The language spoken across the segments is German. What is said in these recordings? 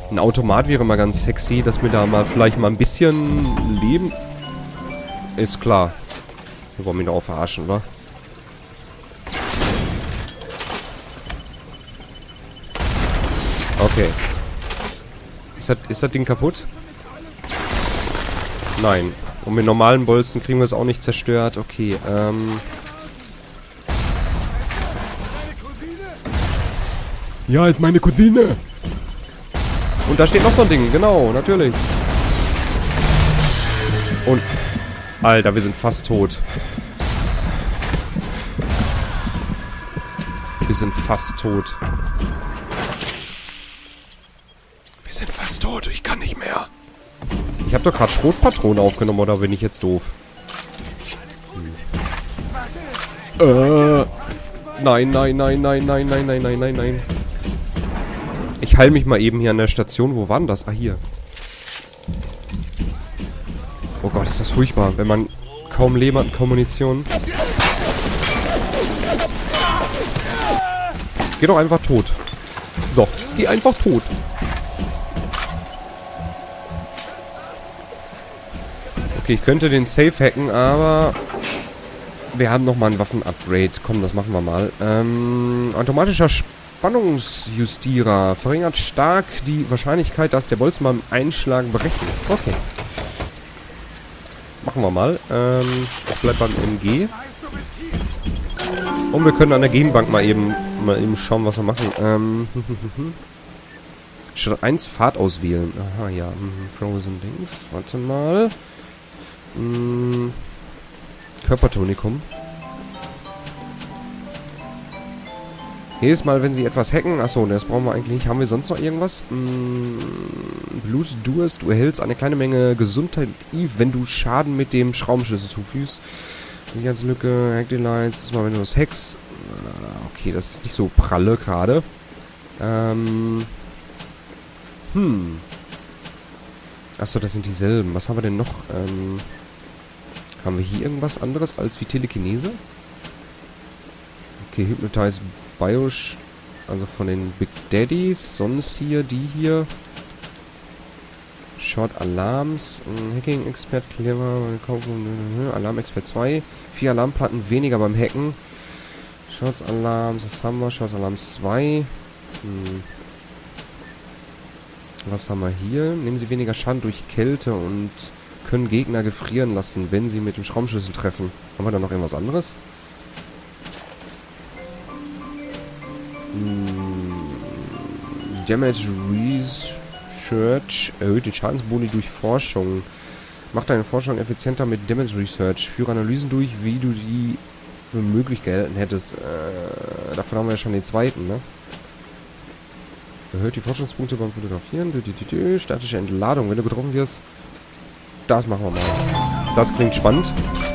Ein Automat wäre mal ganz sexy, dass wir da mal vielleicht mal ein bisschen Leben... Ist klar. Wir wollen mich doch auch verarschen, wa? Okay. Ist das Ding kaputt? Nein. Und mit normalen Bolzen kriegen wir es auch nicht zerstört. Okay, Ja, ist meine Cousine. Und da steht noch so ein Ding. Genau, natürlich. Und... Alter, wir sind fast tot. Wir sind fast tot. Wir sind fast tot. Ich kann nicht mehr. Ich habe doch gerade Schrotpatronen aufgenommen, oder bin ich jetzt doof? Nein, nein, nein, nein, nein, nein, nein, nein, nein, nein. Ich heile mich mal eben hier an der Station. Wo war denn das? Ah, hier. Oh Gott, ist das furchtbar, wenn man kaum Leben hat und kaum Munition. Geh doch einfach tot. So, geh einfach tot. Okay, ich könnte den Safe hacken, aber wir haben nochmal ein Waffen-Upgrade. Komm, das machen wir mal. Automatischer Spannungsjustierer verringert stark die Wahrscheinlichkeit, dass der Bolzen beim Einschlagen berechnet. Okay. Machen wir mal. Ich bleib beim MG. Und wir können an der Genbank mal eben schauen, was wir machen. Schritt 1, Fahrt auswählen. Aha, ja. Frozen Dings. Warte mal. Körpertonikum. Jedes Mal, wenn sie etwas hacken... Achso, das brauchen wir eigentlich nicht. Haben wir sonst noch irgendwas? Blutdurst. Du erhältst eine kleine Menge Gesundheit, wenn du Schaden mit dem Schraubenschlüssel zufügst. Sicherheitslücke, Hack Delights. Das ist mal, wenn du das hackst. Okay, das ist nicht so pralle gerade. Achso, das sind dieselben. Was haben wir denn noch? Haben wir hier irgendwas anderes als wie Telekinese? Okay, Hypnotize Biosh, also von den Big Daddies. Sonst hier, die hier. Short Alarms, Hacking Expert, Clever, Alarm Expert 2. 4 Alarmplatten weniger beim Hacken. Short Alarms, das haben wir. Short Alarms 2. Was haben wir hier? Nehmen sie weniger Schaden durch Kälte und können Gegner gefrieren lassen, wenn sie mit dem Schraubenschlüssel treffen. Haben wir da noch irgendwas anderes? Damage Research erhöht den Schadensboni durch Forschung. Macht deine Forschung effizienter mit Damage Research. Führe Analysen durch, wie du die für möglich gehalten hättest. Davon haben wir ja schon den zweiten, ne? Erhöht die Forschungspunkte beim Fotografieren. Statische Entladung, wenn du getroffen wirst. Das machen wir mal. Das klingt spannend.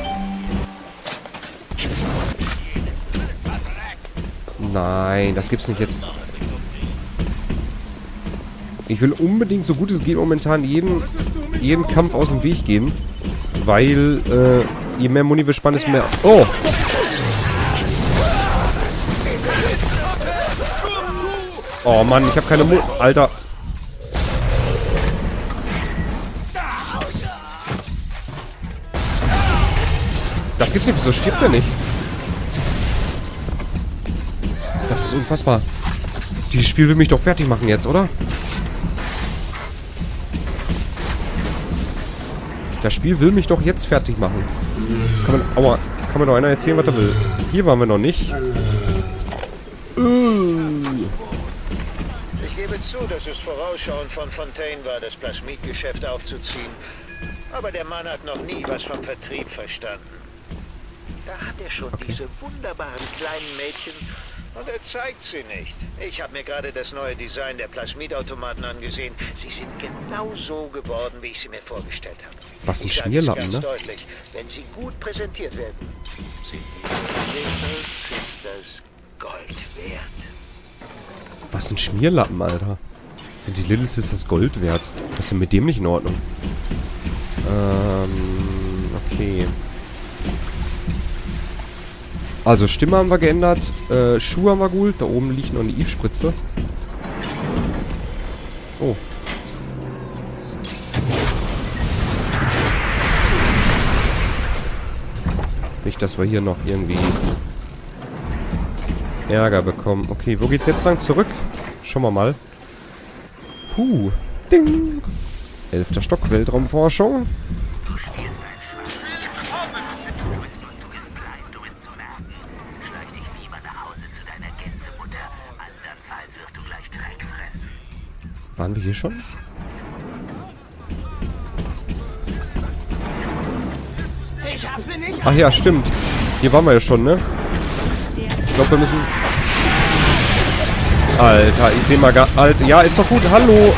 Nein, das gibt's nicht jetzt. Ich will unbedingt, so gut es geht, momentan jeden Kampf aus dem Weg gehen. Weil, je mehr Muni wir spannen, desto mehr... Oh! Oh Mann, ich habe keine Muni... Alter. Das gibt's nicht. Wieso stirbt er nicht? Das ist unfassbar. Dieses Spiel will mich doch fertig machen jetzt, oder? Das Spiel will mich doch jetzt fertig machen. Kann mir doch einer erzählen, was er will. Hier waren wir noch nicht. Ich gebe zu, dass es vorausschauend von Fontaine war, das Plasmidgeschäft aufzuziehen. Aber der Mann hat noch nie was vom Vertrieb verstanden. Da hat er schon diese wunderbaren kleinen Mädchen und er zeigt sie nicht. Ich habe mir gerade das neue Design der Plasmidautomaten angesehen. Sie sind genau so geworden, wie ich sie mir vorgestellt habe. Was ein Schmierlappen, ne? Deutlich, wenn sie gut präsentiert werden, sind die Little Sisters Gold wert. Was ein Schmierlappen, Alter. Sind die Little Sisters Gold wert? Was ist denn mit dem nicht in Ordnung? Okay. Also, Stimme haben wir geändert. Schuhe haben wir gut. Da oben liegt noch eine Eve-Spritze. Oh. Nicht, dass wir hier noch irgendwie Ärger bekommen. Okay, wo geht's jetzt lang? Zurück? Schauen wir mal. Ding! 11. Stock, Weltraumforschung. Waren wir hier schon? Ach ja, stimmt. Hier waren wir ja schon, ne? Ich glaube, wir müssen... Alter, ich sehe mal gar... Alter, ja, ist doch gut. Hallo!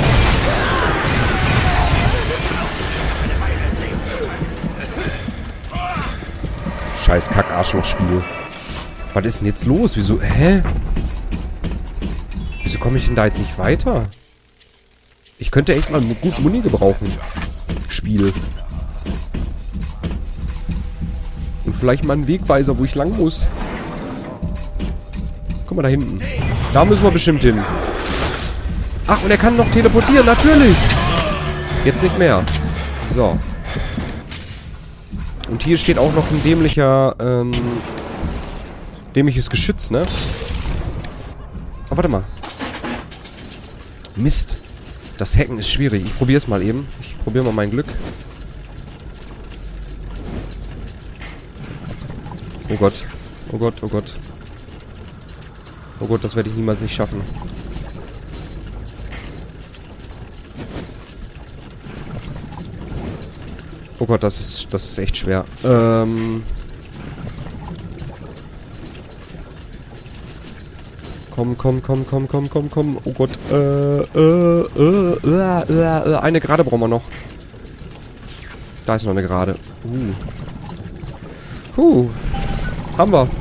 Scheiß Kack-Arschloch-Spiel. Was ist denn jetzt los? Wieso... Hä? Wieso komme ich denn da jetzt nicht weiter? Ich könnte echt mal gut Muni gebrauchen. Spiel. Und vielleicht mal einen Wegweiser, wo ich lang muss. Guck mal da hinten. Da müssen wir bestimmt hin. Ach, und er kann noch teleportieren, natürlich. Jetzt nicht mehr. So. Und hier steht auch noch ein dämliches Geschütz, ne? Oh, warte mal. Mist. Das Hacken ist schwierig. Ich probiere es mal eben. Ich probiere mal mein Glück. Oh Gott. Oh Gott, oh Gott. Oh Gott, das werde ich niemals nicht schaffen. Oh Gott, das ist echt schwer. Komm. Oh Gott. Eine Gerade brauchen wir noch. Da ist noch eine Gerade. Haben wir.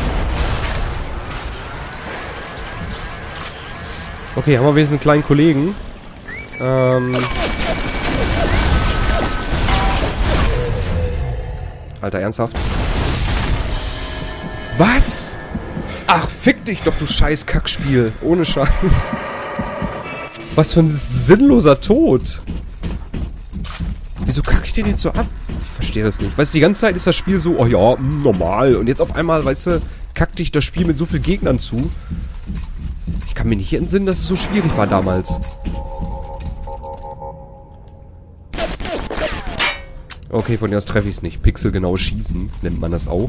Okay, haben wir wenigstens einen kleinen Kollegen. Alter, ernsthaft? Was? Ach, fick dich doch, du scheiß Kackspiel. Ohne Scheiß. Was für ein sinnloser Tod. Wieso kacke ich den jetzt so ab? Ich verstehe das nicht. Weißt du, die ganze Zeit ist das Spiel so, oh ja, normal. Und jetzt auf einmal, weißt du, kackt dich das Spiel mit so vielen Gegnern zu. Ich kann mir nicht entsinnen, dass es so schwierig war damals. Okay, von dir aus treffe ich es nicht. Pixelgenau schießen, nennt man das auch.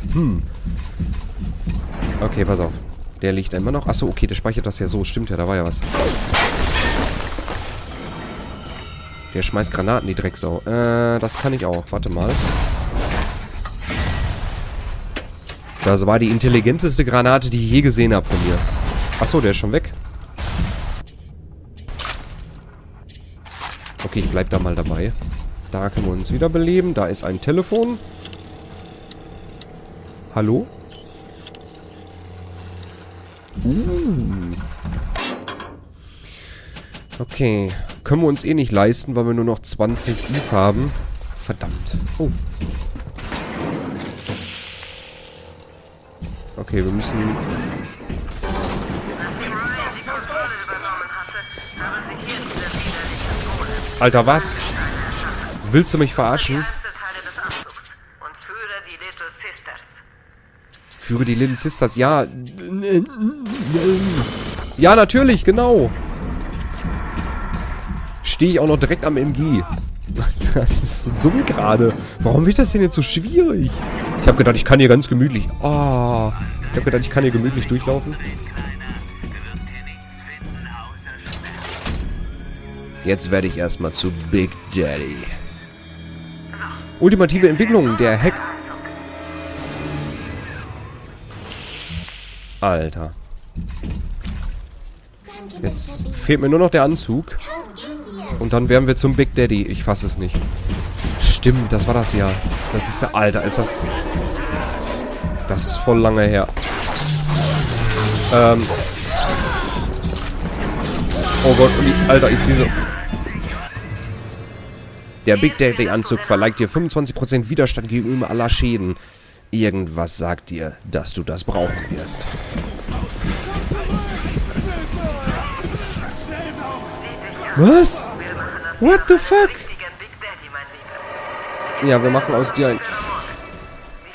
Okay, pass auf. Der liegt immer noch. Achso, okay, der speichert das ja so. Stimmt ja, da war ja was. Der schmeißt Granaten, die Drecksau. Das kann ich auch. Warte mal. Das war die intelligenteste Granate, die ich je gesehen habe von mir. Achso, der ist schon weg. Okay, ich bleib da mal dabei. Da können wir uns wiederbeleben. Da ist ein Telefon. Hallo? Okay. Können wir uns eh nicht leisten, weil wir nur noch 20 ETH haben. Verdammt. Oh. Okay, wir müssen... Alter, was? Willst du mich verarschen? Führe die Little Sisters. Ja. Ja, natürlich, genau. Stehe ich auch noch direkt am MG. Das ist so dumm gerade. Warum wird das denn jetzt so schwierig? Ich habe gedacht, ich kann hier ganz gemütlich... Oh. Ich habe gedacht, ich kann hier gemütlich durchlaufen. Jetzt werde ich erstmal zu Big Daddy. Ultimative Entwicklung, der Hack. Alter. Jetzt fehlt mir nur noch der Anzug. Und dann wären wir zum Big Daddy. Ich fasse es nicht. Stimmt, das war das ja. Das ist... Alter, ist das... Das ist voll lange her. Oh Gott, Alter, ich sehe so... Der Big Daddy-Anzug verleiht dir 25% Widerstand gegenüber aller Schäden. Irgendwas sagt dir, dass du das brauchen wirst. Was? What the fuck? Ja, wir machen aus dir ein...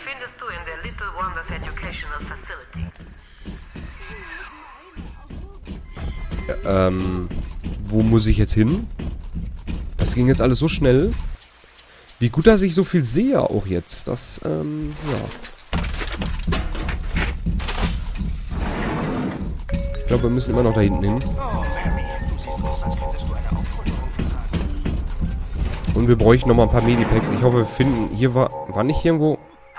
wo muss ich jetzt hin? Das ging jetzt alles so schnell. Wie gut, dass ich so viel sehe auch jetzt. Das, ja. Ich glaube, wir müssen immer noch da hinten hin. Und wir bräuchten noch mal ein paar Medipacks. Ich hoffe, wir finden... Hier war nicht irgendwo...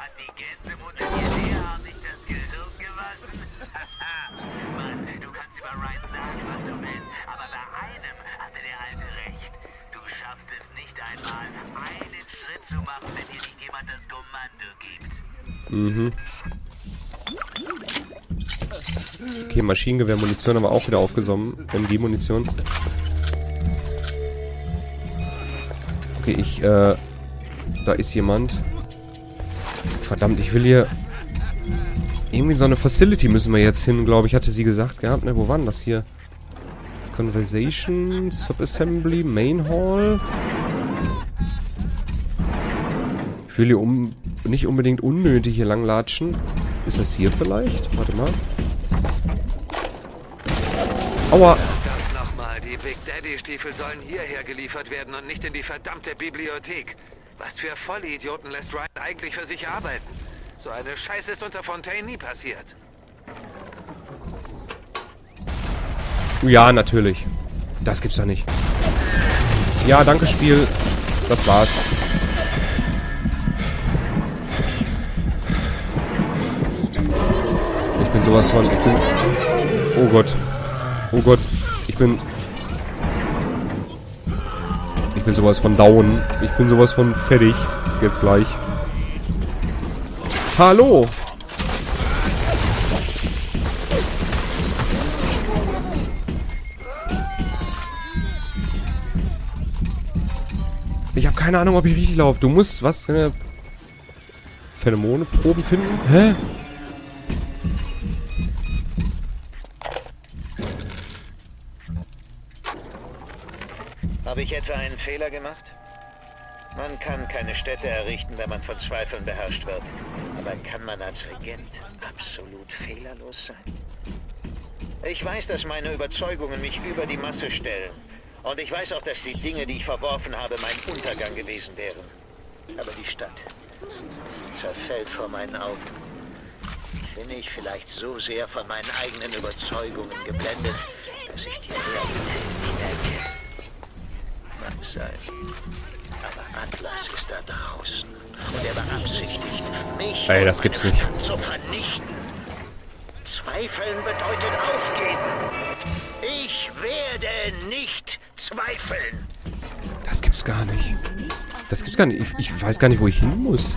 Mhm. Okay, Maschinengewehr-Munition haben wir auch wieder aufgenommen. MG-Munition. Okay, da ist jemand. Verdammt, ich will hier... Irgendwie so eine Facility müssen wir jetzt hin, glaube ich, hatte sie gesagt gehabt. Ne, wo war denn das hier? Conversation, Subassembly, Main Hall. Ich will hier nicht unbedingt unnötig hier langlatschen. Ist das hier vielleicht? Warte mal. Aua! Nochmal, die Big Daddy-Stiefel sollen hierher geliefert werden und nicht in die verdammte Bibliothek. Was für Vollidioten lässt Ryan eigentlich für sich arbeiten? So eine Scheiße ist unter Fontaine nie passiert. Ja, natürlich. Das gibt's doch nicht. Ja, danke, Spiel. Das war's. Ich bin sowas von... Oh Gott. Oh Gott. Ich bin sowas von down. Ich bin sowas von fertig. Jetzt gleich. Hallo! Ich habe keine Ahnung, ob ich richtig laufe. Du musst was? Pheromone-Proben finden? Hä? Habe ich etwa einen Fehler gemacht? Man kann keine Städte errichten, wenn man von Zweifeln beherrscht wird. Aber kann man als Regent absolut fehlerlos sein? Ich weiß, dass meine Überzeugungen mich über die Masse stellen. Und ich weiß auch, dass die Dinge, die ich verworfen habe, mein Untergang gewesen wären. Aber die Stadt, sie zerfällt vor meinen Augen. Bin ich vielleicht so sehr von meinen eigenen Überzeugungen geblendet, dass ich die Realität nicht erkenne? Mag sein. Aber Atlas ist da draußen. Und er beabsichtigt, mich Ey, das gibt's nicht. zu vernichten. Zweifeln bedeutet aufgeben. Ich werde nicht zweifeln. Das gibt's gar nicht. Das gibt's gar nicht. Ich weiß gar nicht, wo ich hin muss.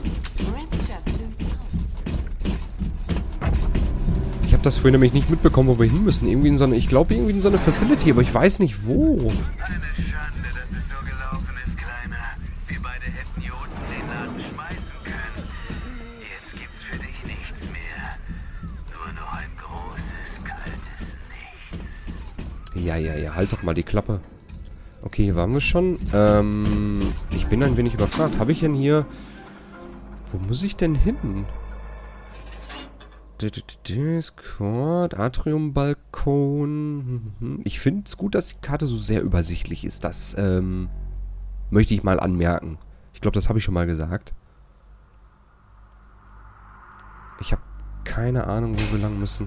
Ich habe das vorhin nämlich nicht mitbekommen, wo wir hin müssen. Irgendwie in so eine, ich glaube irgendwie in so eine Facility, aber ich weiß nicht wo. Eine Schande, dass es so gelaufen ist, Kleiner. Wir beide hätten hier unten den Laden schmeißen können. Jetzt gibt's für dich nichts mehr. Nur noch ein großes, kaltes Nichts. Ja, halt doch mal die Klappe. Okay, hier waren wir schon. Ich bin ein wenig überfragt. Habe ich denn hier... Wo muss ich denn hin? Discord, Atriumbalkon. Ich finde es gut, dass die Karte so sehr übersichtlich ist. Das möchte ich mal anmerken. Ich glaube, das habe ich schon mal gesagt. Ich habe keine Ahnung, wo wir lang müssen.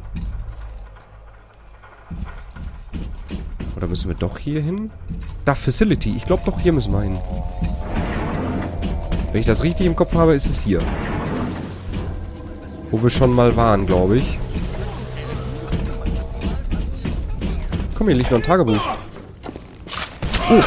Oder müssen wir doch hier hin? Da, Facility. Ich glaube doch, hier müssen wir hin. Wenn ich das richtig im Kopf habe, ist es hier. Wo wir schon mal waren, glaube ich. Komm, hier liegt noch ein Tagebuch. Oh.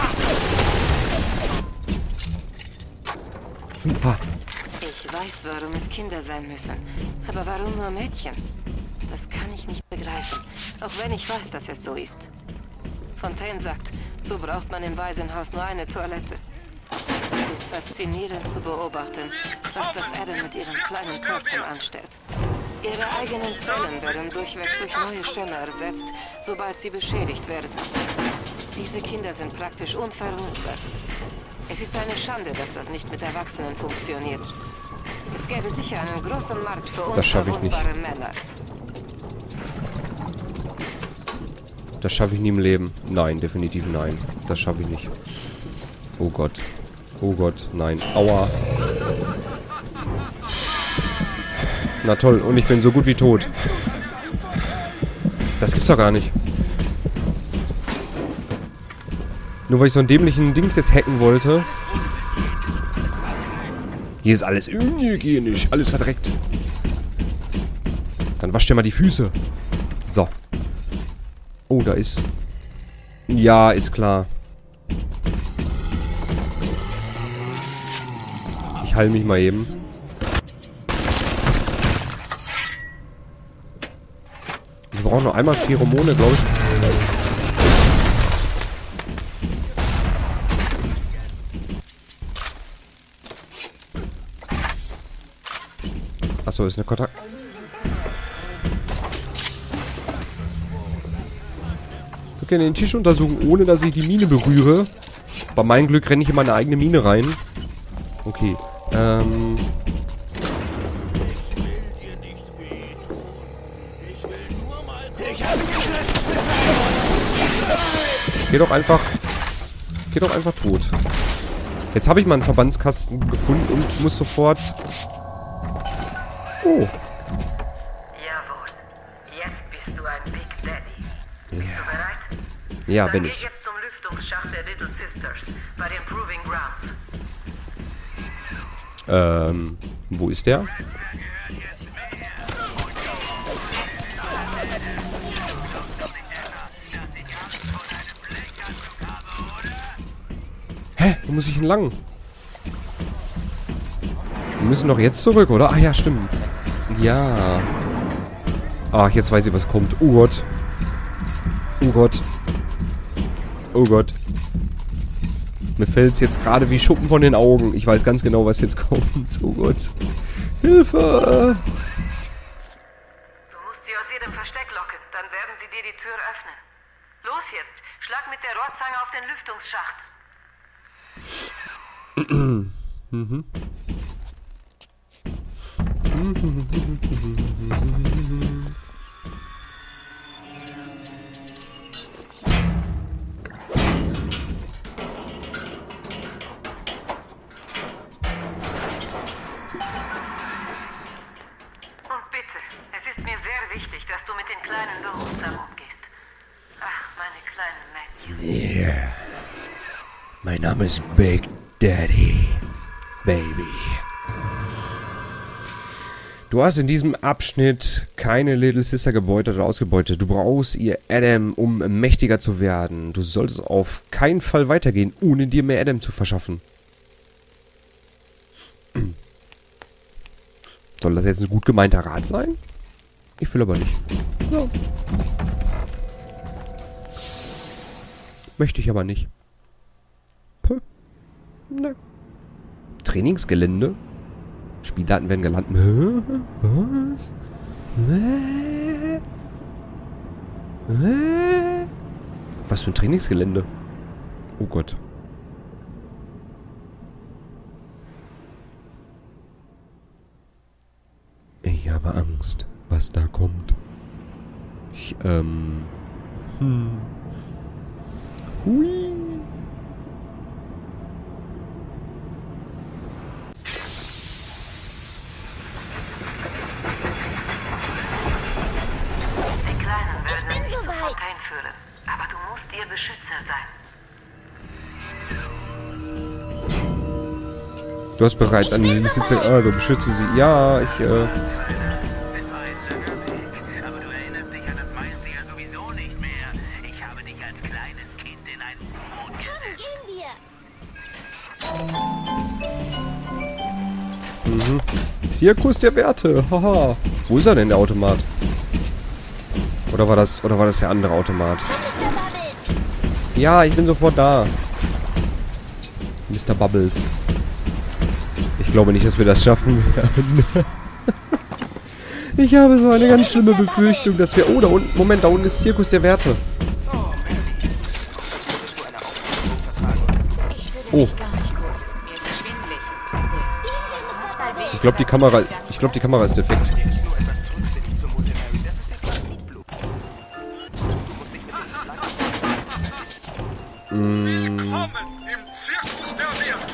Ah. Ich weiß, warum es Kinder sein müssen. Aber warum nur Mädchen? Das kann ich nicht begreifen. Auch wenn ich weiß, dass es so ist. Fontaine sagt, so braucht man im Waisenhaus nur eine Toilette. Es ist faszinierend zu beobachten, was das Adam mit ihren kleinen Körpern anstellt. Ihre eigenen Zellen werden durchweg durch neue Stämme ersetzt, sobald sie beschädigt werden. Diese Kinder sind praktisch unverwundbar. Es ist eine Schande, dass das nicht mit Erwachsenen funktioniert. Es gäbe sicher einen großen Markt für Das schaffe ich nicht. unverwundbare Männer. Das schaffe ich nie im Leben. Nein, definitiv nein. Das schaffe ich nicht. Oh Gott. Oh Gott, nein. Aua. Na toll, und ich bin so gut wie tot. Das gibt's doch gar nicht. Nur weil ich so einen dämlichen Dings jetzt hacken wollte. Hier ist alles unhygienisch. Alles verdreckt. Dann wasch dir mal die Füße. So. Oh, da ist... Ja, ist klar. Ich heile mich mal eben. Wir brauchen noch einmal Pheromone, glaube ich. Achso, ist eine Kontakt... Ich kann den Tisch untersuchen, ohne dass ich die Mine berühre. Bei meinem Glück renne ich in meine eigene Mine rein. Okay, Geh doch einfach tot. Jetzt habe ich mal einen Verbandskasten gefunden und muss sofort... Oh. Jawohl. Jetzt bist du ein Big Daddy. Bist du bereit? Ja, Dann bin geh ich. jetzt zum Lüftungsschacht der Little Sisters bei den Proving Grounds. Wo ist der? Hä? Wo muss ich denn lang? Wir müssen doch jetzt zurück, oder? Ah ja, stimmt. Ja. Ach, jetzt weiß ich, was kommt. Oh Gott. Oh Gott. Oh Gott. Mir fällt es jetzt gerade wie Schuppen von den Augen. Ich weiß ganz genau, was jetzt kommt. Oh Gott. Hilfe! Du musst sie aus jedem Versteck locken, dann werden sie dir die Tür öffnen. Los jetzt, schlag mit der Rohrzange auf den Lüftungsschacht. Und bitte, es ist mir sehr wichtig, dass du mit den Kleinen behutsam umgehst. Ach, meine kleinen Mädchen. Yeah. Mein Name ist Big Daddy. Baby. Du hast in diesem Abschnitt keine Little Sister gebeutet oder ausgebeutet. Du brauchst ihr Adam, um mächtiger zu werden. Du solltest auf keinen Fall weitergehen, ohne dir mehr Adam zu verschaffen. Soll das jetzt ein gut gemeinter Rat sein? Ich will aber nicht. Ja. Möchte ich aber nicht. Puh. Ne. Trainingsgelände? Spieldaten werden gelandet. Was? Was für ein Trainingsgelände? Oh Gott. Ich habe Angst, was da kommt. Hui. Die Kleinen werden dich zu Fontaine führen, aber du musst ihr Beschützer sein. Du hast bereits eine Liste. Ah, du beschütze sie. Ja, ich, Aber du erinnerst dich an das meiste ja sowieso nicht mehr. Ich habe dich als kleines Kind in ein U-Boot gesetzt. Zirkus der Werte. Haha. Wo ist er denn, der Automat? Oder war das der andere Automat? Ja, ich bin sofort da. Mr. Bubbles. Ich glaube nicht, dass wir das schaffen werden. Ich habe so eine ganz schlimme Befürchtung, dass wir... Oh, da unten... Moment, da unten ist Zirkus der Werte. Oh. Ich glaube, die Kamera ist defekt. Willkommen im Zirkus der Werte.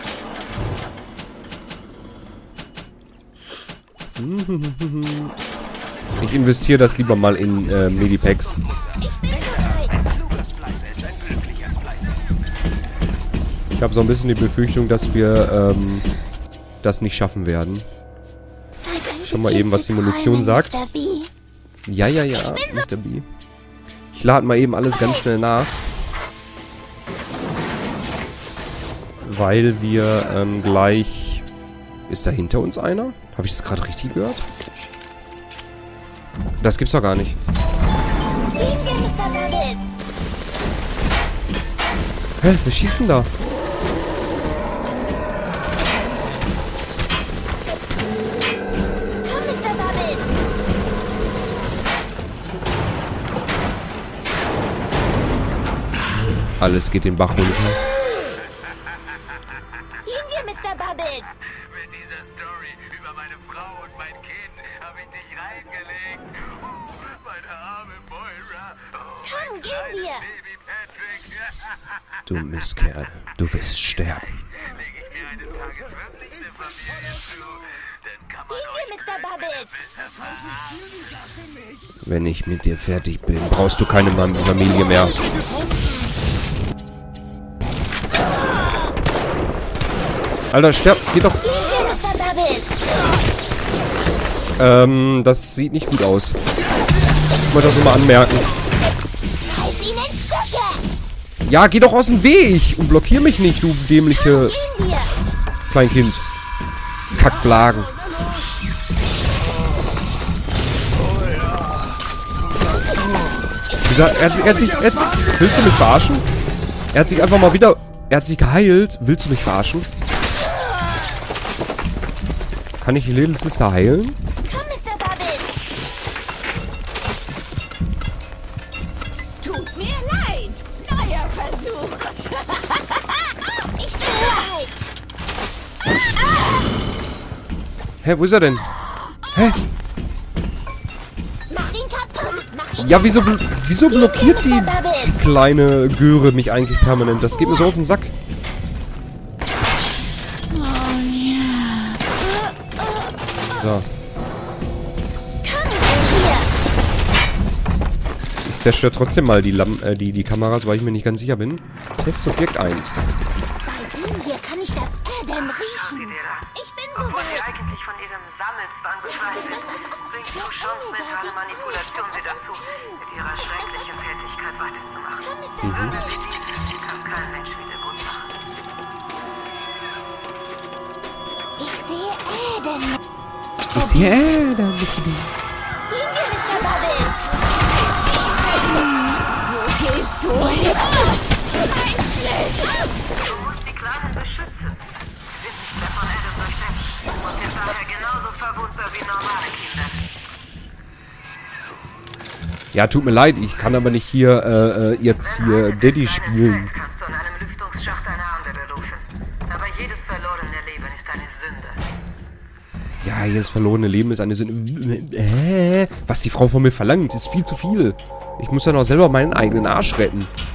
Ich investiere das lieber mal in Medipacks. Ich habe so ein bisschen die Befürchtung, dass wir das nicht schaffen werden. Schau mal eben, was die Munition sagt. Ja, Mr. B. Ich lade mal eben alles ganz schnell nach. Weil wir gleich... Ist da hinter uns einer? Habe ich das gerade richtig gehört? Das gibt's doch gar nicht. Hä? Wer schießt denn da? Alles geht den Bach runter. Gehen wir, Mr. Bubbles. Mit dieser Story über meine Frau und mein Kind habe ich dich reingelegt. Meine arme Moira. Komm, gehen wir. Baby Patrick. Du Mistkerl, du wirst sterben. Lege ich mir eines Tages wirklich eine Familie zu, dann kann man Gehen wir, Mr. Bubbles. Wenn ich mit dir fertig bin, brauchst du keine Familie mehr. Alter, sterb, geh doch. Gehen wir, Mr. Bubbles. Das sieht nicht gut aus. Ich wollte das nur mal anmerken. Reiß ihn in Stücke. Ja, geh doch aus dem Weg und blockier mich nicht, du dämliche Gehen wir. Kleinkind. Kackblagen. Wieso, willst du mich verarschen? Er hat sich einfach mal wieder... Er hat sich geheilt. Willst du mich verarschen? Kann ich die Little Sister heilen? Komm, Mr. Bubbles. Tut mir leid. Neuer Versuch. Ich bin bereit. Hä, wo ist er denn? Hä? Mach ihn kaputt. Mach ihn Ja, wieso blockiert die kleine Göre mich eigentlich permanent? Das geht mir so auf den Sack. So. Ich zerstöre trotzdem mal die Kameras, weil ich mir nicht ganz sicher bin. Testsubjekt 1. Bei ihm hier kann ich das Adam riechen. Ich bin Obwohl sie soweit. eigentlich von ihrem Sammelzwang befreit sind, bringt nur chance-mentale Manipulation sie dazu, mit ihrer schrecklichen Tätigkeit weiterzumachen. Sünde wie diese kann kein Mensch wieder gut machen. Ich sehe Adam. Ich sehe, da bist du. Gehen wir, Mr. Bubbles. Wo gehst du hin? Ein Schlüssel. Du musst die Kleinen beschützen. Sie sind nicht mehr von Adam durchsetzt und sind daher genauso verwundbar wie normale Kinder. Ja, tut mir leid, ich kann aber nicht hier jetzt hier Daddy spielen. Kannst du in einem Lüftungsschacht eine andere rufen. Aber jedes verlorene Leben ist eine Sünde. Ja, jedes verlorene Leben ist eine Sünde. Was die Frau von mir verlangt, ist viel zu viel. Ich muss ja noch selber meinen eigenen Arsch retten.